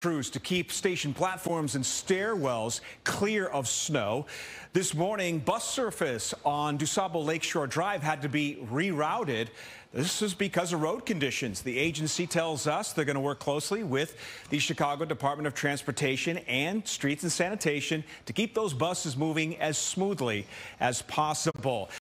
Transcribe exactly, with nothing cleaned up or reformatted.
Crews to keep station platforms and stairwells clear of snow. This morning, bus surface on DuSable Lake Shore Drive had to be rerouted. This is because of road conditions. The agency tells us they're going to work closely with the Chicago Department of Transportation and Streets and Sanitation to keep those buses moving as smoothly as possible.